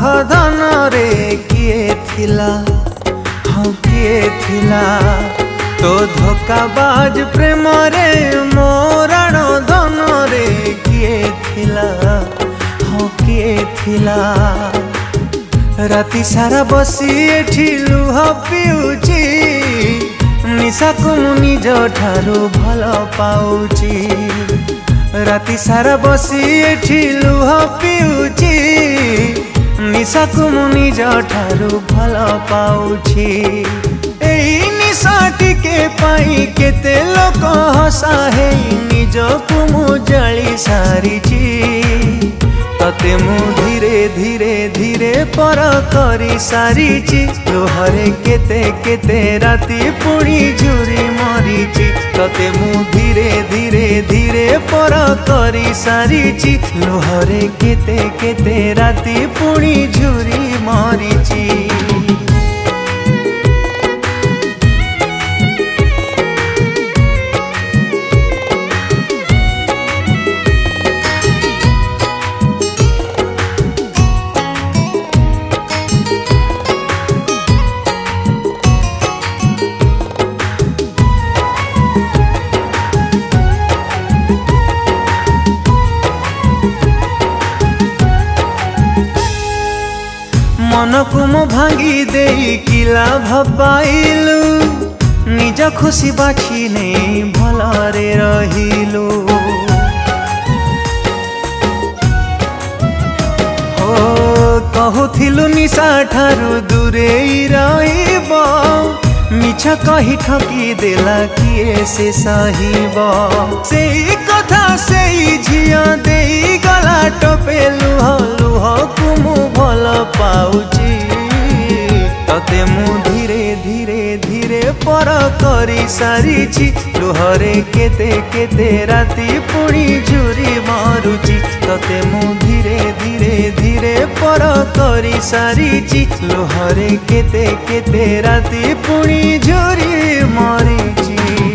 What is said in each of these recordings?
धन रे किए थिला, हाँ किए थिला तो धोखाबाज प्रेम रे मोराण धन रे किए थिला, हाँ किए थिला। राति सारा बसी एठी लुह पिउची, निशा को निज ठारू भल पाउची। राति सारा बसी एठी लुह पिउची, निशा को निज ठारू भल पाउची। एई निशा टिके पाई केते लोक हसा हे, निज को मु जाली सारिची। तते मु धीरे धीरे धीरे पर करी सारिची, लुहरे केते केते राति पुणी झुरी मरीची। तते मु धीरे धीरे धीरे पर करी सारिची, लुहरे केते केते राति पुणी झुरी मरीची। मन को मो भांगी दे कि लाभ पाइलु, निज खुशी बाछी नहीं भलरे रहिलु। हो कहूथिलु निशा ठारू दूरे रहिब, मिछ कही ठकी देला किए से सहिब। सेई कथा सेई झिया देई गला टपे लुह लुह को मु भल पाउची। तते मु धीरे धीरे धीरे पर करी सारिची, लुहरे केते केते राति पुणी झुरी मारुची। तते मु धीरे धीरे धीरे पर करी सारिची, लुहरे केते केते राति पुणी झुरी मारिची।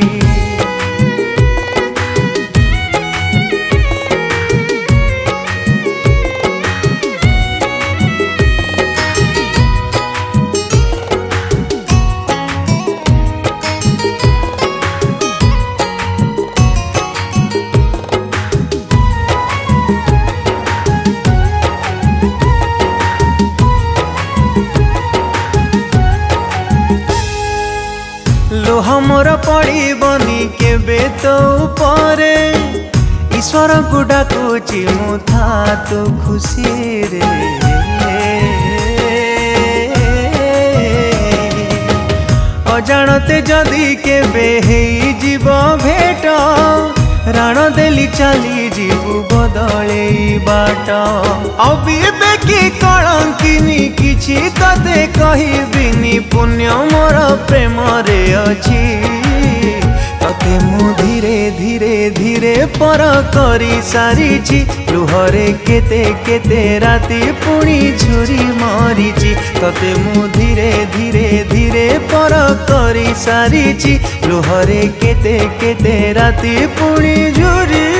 लोह मोर पड़ी बनी केबे तो परे, ईश्वर को डाकुची मु था तो खुशी रे। अजाणते जदि केबे हेई जीव भेट, राण देली चली जीवु बदले बाट। अविवेकी कलंकिनी किछि तते कहिबिनी, पुण्य मोर प्रेम रे अछि। तते मु धीरे धीरे धीरे पर करी सारिची, लुहरे केते केते राति पुणी झुरी मरीची। तते मु धीरे धीरे धीरे पर करी सारिची, लुहरे केते केते राति पुणी झुरी